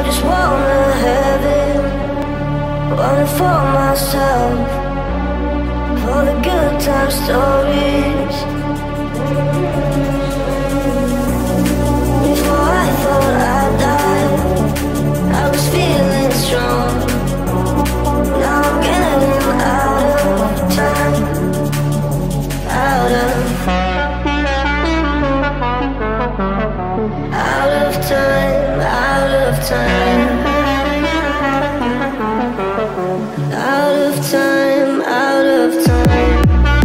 just wanna have it, wanna for myself, for the good time stories. Before I thought I'd die, I was feeling strong. Now I'm getting out of time, out of time, out of time, out of time, out of time.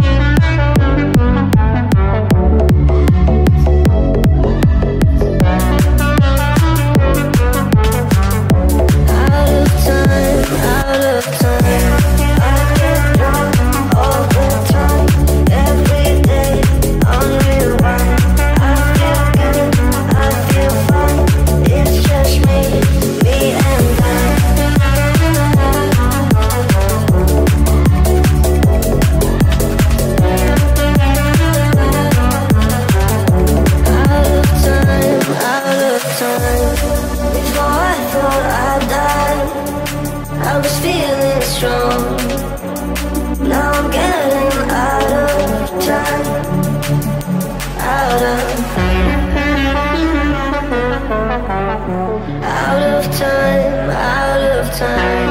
Out of time, out of time. I get drunk all the time, every day on rewind. I feel good, I feel fine. It's just me and I. Out of time, out of time. Before I thought I'd die, I was feeling strong. Now I'm getting out of time, out of time, out of time.